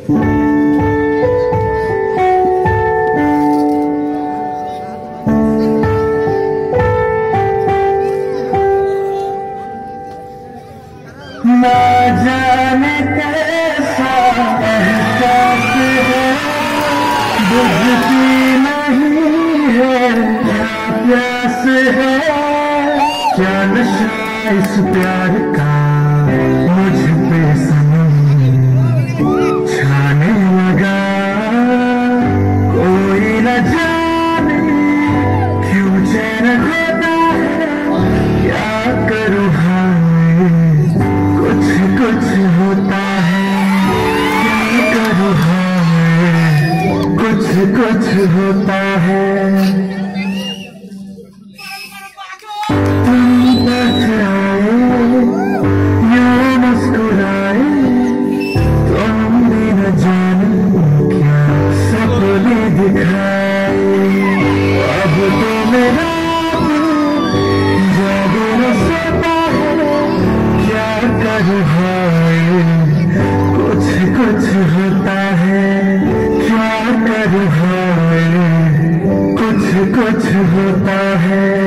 ना जाने कैसा एहसास है, बुझती नहीं है प्यास है, क्या नशा इस प्यार का मुझ पे सनम छाने लगा। कोई न जाने क्यों चैन होता है, क्या करूँ कुछ होता है, क्या करूँ कुछ होता है। तुम बस आए यूं मुस्कुराए, तुमने न जाने क्या सपने दिखाए। अब तो मेरा जादू न सोता है, क्या करूँ कुछ होता है, क्या करूँ कुछ होता है।